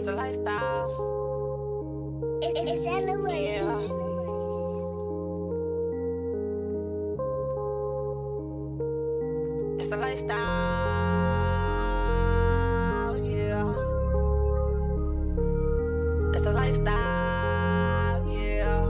a lifestyle. It's anyway. Yeah. It's a lifestyle. Yeah. It's a lifestyle. Yeah.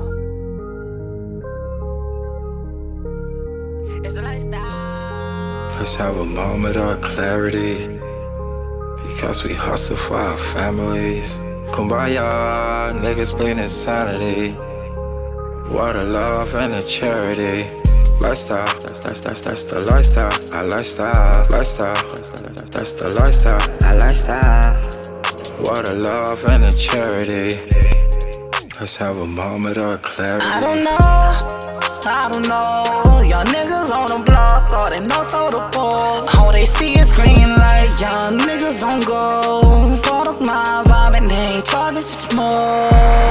It's a lifestyle. Let's have a moment of clarity, because we hustle for our families. Kumbaya, niggas bleed insanity. Water, love, and a charity. Lifestyle, that's the lifestyle. Our lifestyle, that's the lifestyle. Our lifestyle. Water, love, and a charity. Let's have a moment of clarity. I don't know. Young niggas on the block, all they know total ball. All they see is green light. Young niggas on go. Part of my vibe and they ain't charging for smoke.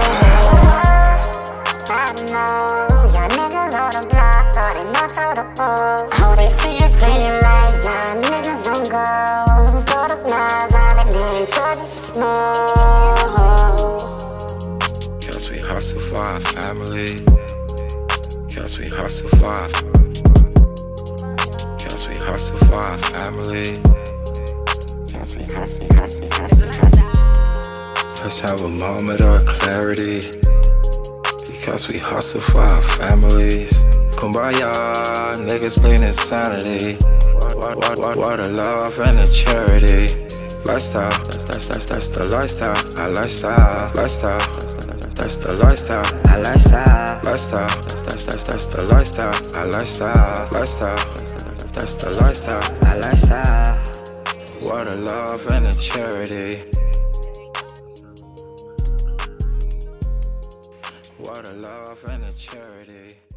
I don't know. Young niggas on the block, all they know total ball. All they see is green light. Young niggas on go. Part of my vibe and they ain't charging for smoke. Cause we hustle for our family. Cause we hustle for our family. Cause we hustle. Let's have a moment of clarity, because we hustle for our families. Kumbaya, niggas bleed insanity. Water, love, and a charity. Lifestyle, that's the lifestyle. Our lifestyle, that's the lifestyle. Our lifestyle, that's the lifestyle. Our lifestyle, that's the lifestyle. Our lifestyle. Water, love, and a charity. Water, love, and a charity.